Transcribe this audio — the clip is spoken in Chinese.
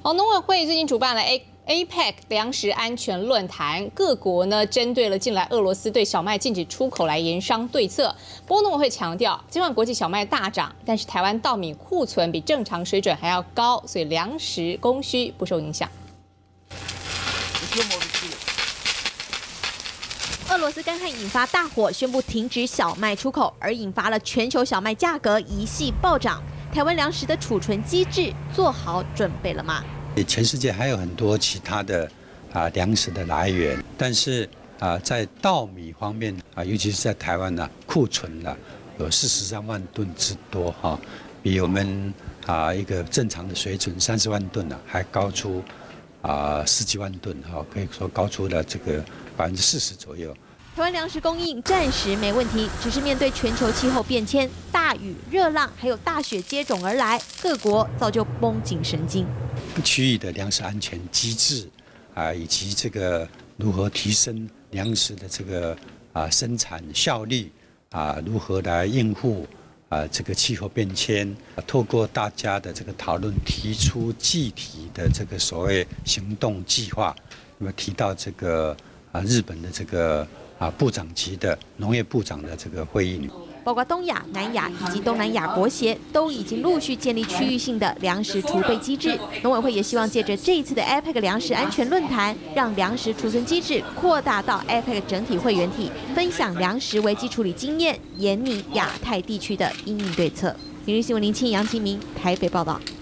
农委会最近主办了APEC 粮食安全论坛，各国呢针对了近来俄罗斯对小麦禁止出口来研商对策。不过农委会强调，尽管国际小麦大涨，但是台湾稻米库存比正常水准还要高，所以粮食供需不受影响。 俄罗斯干旱引发大火，宣布停止小麦出口，而引发了全球小麦价格一系暴涨。台湾粮食的储存机制做好准备了吗？ 全世界还有很多其他的粮食的来源，但是在稻米方面尤其是在台湾库存有43万吨之多比我们一个正常的水准30万吨还高出10几万吨可以说高出了这个40%左右。 台湾粮食供应暂时没问题，只是面对全球气候变迁，大雨、热浪还有大雪接踵而来，各国早就绷紧神经。 区域的粮食安全机制以及这个如何提升粮食的这个生产效率如何来应付这个气候变迁，透过大家的这个讨论，提出具体的这个所谓行动计划。那么提到这个日本的这个部长级的农业部长的这个会议里， 包括东亚、南亚以及东南亚国协都已经陆续建立区域性的粮食储备机制。农委会也希望借着这一次的 APEC 粮食安全论坛，让粮食储存机制扩大到 APEC 整体会员体，分享粮食危机处理经验，研拟亚太地区的因应对策。每日新闻林清、杨其明台北报道。